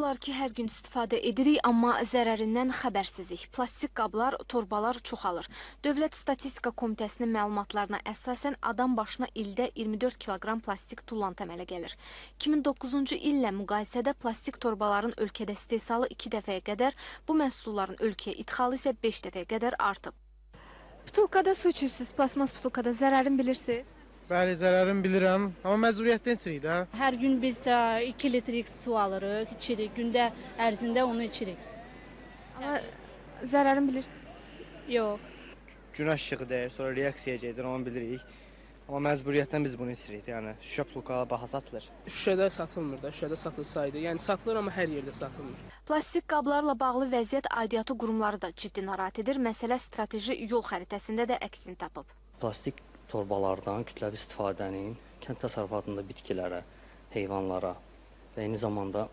olar ki, hər gün istifadə edirik, amma zərərindən xəbərsizik. Plastik qablar, torbalar çoxalır. Dövlət Statistika Komitəsinin məlumatlarına əsasən adam başına ildə 24 kiloqram plastik tullantı əmələ gəlir. 2009-cu illə müqayisədə plastik torbaların ölkədə istehsalı 2 dəfəyə qədər, bu məhsulların ölkəyə idxalı isə 5 dəfəyə qədər artıb. Butulkada su içirsiniz, plasmas butulkada zərərini bilirsiniz? Bəli, zərərini bilirəm, amma məcburiyyətdən içirik də. Hər gün biz 2 litrik su alırıq, içirik. Gündə ərzində onu içirik. Amma zərərini bilirsiniz? Yox. Günəş işığı deyir, sonra reaksiya gedir, onu bilirik. Amma məcburiyyətdən biz bunu içirik. Yəni şüşə butulkalar baha satılır. Şüşədə satılmır da, şüşədə satılsaydı. Yəni satılır, amma hər yerdə satılmır. Plastik qablarla bağlı vəziyyət aidiyyatı qurumları da ciddi narahat edir. Məsələ strateji yol xəritəsində də əksini tapıb. Plastik torbalardan kütləvi istifadənin kənd təsərrüfatında bitkilərə, heyvanlara və eyni zamanda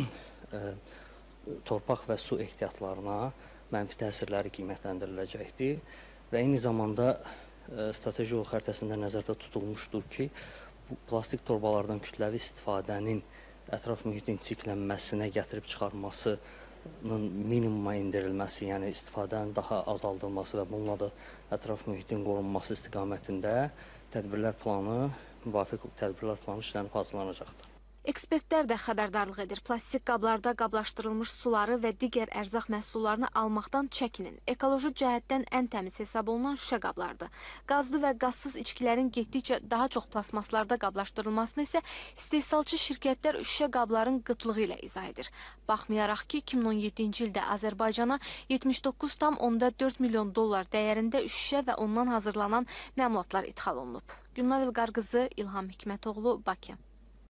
torpaq və su ehtiyatlarına mənfi təsirləri qiymətləndiriləcəkdir və eyni zamanda strateji yol xəritəsində nəzərdə tutulmuşdur ki, bu plastik torbalardan kütləvi istifadənin ətraf mühitin çirklənməsinə gətirib çıxarmasının minimuma endirilməsi, yəni istifadənin daha azaldılması və bununla da ətraf mühitin qorunması istiqamətində tədbirlər planı, müvafiq tədbirlər planı işlənib hazırlanacaqdır. Ekspertlər də xəbərdarlıq edir. Plastik qablarda qablaşdırılmış suları və digər ərzaq məhsullarını almaqdan çəkinin. Ekoloji cəhətdən ən təmiz hesab olunan şüşə qablardır. Qazlı və qazsız içkilərin getdikcə daha çox plasmaslarda qablaşdırılmasını isə istehsalçı şirkətlər şüşə qabların qıtlığı ilə izah edir. Baxmayaraq ki, 2017-ci ildə Azərbaycana 79,4 milyon dollar dəyərində şüşə və ondan hazırlanan məmulatlar ixal olunub. Gülnar İlqar qızı, İlham Hikmətoğlu, Bakı.